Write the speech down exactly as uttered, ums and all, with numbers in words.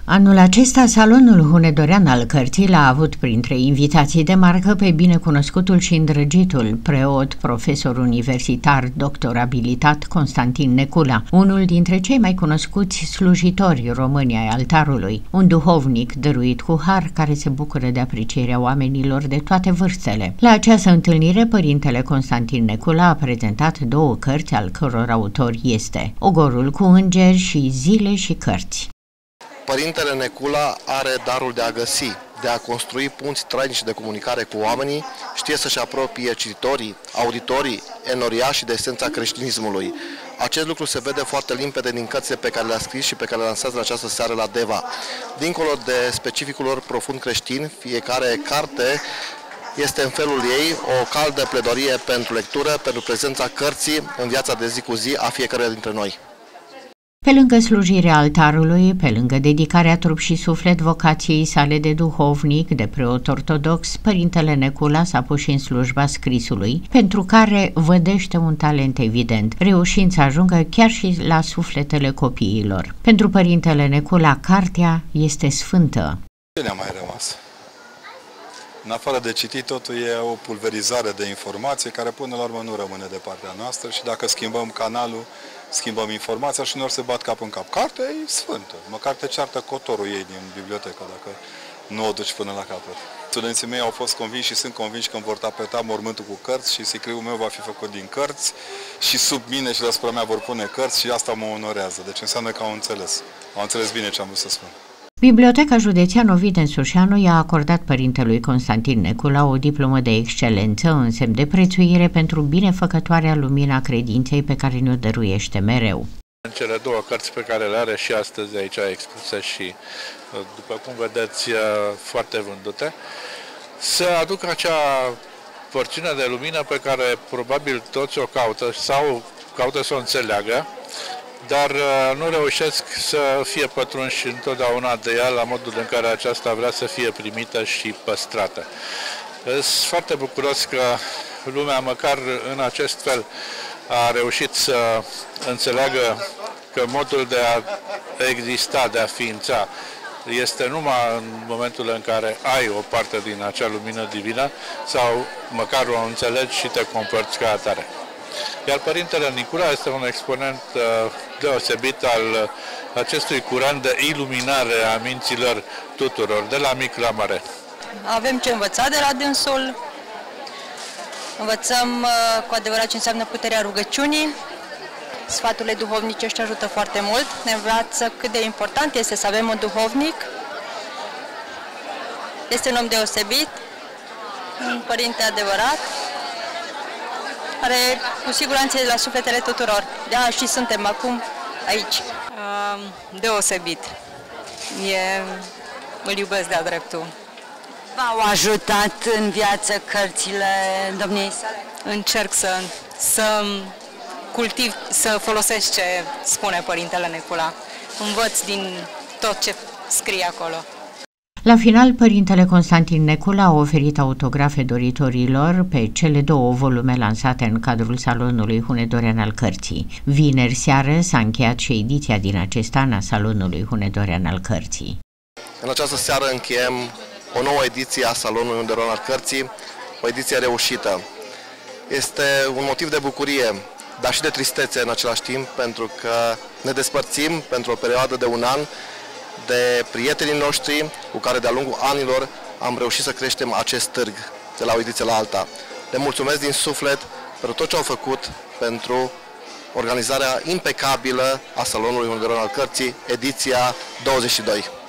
Anul acesta, Salonul Hunedorean al Cărții l-a avut printre invitații de marcă pe binecunoscutul și îndrăgitul preot, profesor universitar, doctor abilitat Constantin Necula, unul dintre cei mai cunoscuți slujitori români ai altarului, un duhovnic dăruit cu har care se bucură de aprecierea oamenilor de toate vârstele. La această întâlnire, părintele Constantin Necula a prezentat două cărți al căror autor este Ogorul cu îngeri și Zile și cărți. Părintele Necula are darul de a găsi, de a construi punți trainici de comunicare cu oamenii, știe să-și apropie cititorii, auditorii, enoriașii de esența creștinismului. Acest lucru se vede foarte limpede din cărțile pe care le-a scris și pe care le lansează în această seară la Deva. Dincolo de specificul lor profund creștin, fiecare carte este în felul ei o caldă pledoarie pentru lectură, pentru prezența cărții în viața de zi cu zi a fiecăruia dintre noi. Pe lângă slujirea altarului, pe lângă dedicarea trup și suflet vocației sale de duhovnic, de preot ortodox, părintele Necula s-a pus și în slujba scrisului, pentru care vădește un talent evident, reușind să ajungă chiar și la sufletele copiilor. Pentru părintele Necula, cartea este sfântă. Ce ne-a mai rămas? În afară de citit, totul e o pulverizare de informație care până la urmă nu rămâne de partea noastră și dacă schimbăm canalul, schimbăm informația și uneori se bat cap în cap. Cartea e sfântă, măcar te ceartă cotorul ei din bibliotecă dacă nu o duci până la capăt. Studenții mei au fost convinși și sunt convinși că îmi vor tapeta mormântul cu cărți și sicriul meu va fi făcut din cărți și sub mine și deasupra mea vor pune cărți și asta mă onorează. Deci înseamnă că au înțeles. Au înțeles bine ce am vrut să spun. Biblioteca Județeană Ovid Sușanu i-a acordat părintelui Constantin Necula o diplomă de excelență în semn de prețuire pentru binefăcătoarea lumina credinței pe care ne-o dăruiește mereu. În cele două cărți pe care le are și astăzi aici expuse și, după cum vedeți, foarte vândute, să aducă acea porțiune de lumină pe care probabil toți o caută sau caută să o înțeleagă, dar nu reușesc să fie pătrunși întotdeauna de ea la modul în care aceasta vrea să fie primită și păstrată. Sunt foarte bucuros că lumea, măcar în acest fel, a reușit să înțeleagă că modul de a exista, de a ființa, este numai în momentul în care ai o parte din acea lumină divină sau măcar o înțelegi și te comporți ca atare. Iar părintele Necula este un exponent uh, deosebit al uh, acestui curent de iluminare a minților tuturor, de la mic la mare. Avem ce învăța de la dânsul, învățăm uh, cu adevărat ce înseamnă puterea rugăciunii, sfaturile duhovnicești ajută foarte mult, ne învață cât de important este să avem un duhovnic, este un om deosebit, un părinte adevărat, care cu siguranță e la sufletele tuturor. De-aia și suntem acum aici. Deosebit. E, îl iubesc de-a dreptul. V-au ajutat în viață cărțile domniei sale? Încerc să, să cultiv, să folosesc ce spune părintele Necula. Învăț din tot ce scrie acolo. La final, părintele Constantin Necula a oferit autografe doritorilor pe cele două volume lansate în cadrul Salonului Hunedorean al Cărții. Vineri seară s-a încheiat și ediția din acest an a Salonului Hunedorean al Cărții. În această seară încheiem o nouă ediție a Salonului Hunedorean al Cărții, o ediție reușită. Este un motiv de bucurie, dar și de tristețe în același timp, pentru că ne despărțim pentru o perioadă de un an de prietenii noștri cu care de-a lungul anilor am reușit să creștem acest târg de la o ediție la alta. Le mulțumesc din suflet pentru tot ce au făcut pentru organizarea impecabilă a Salonului Hunedorean al Cărții, ediția douăzeci și doi.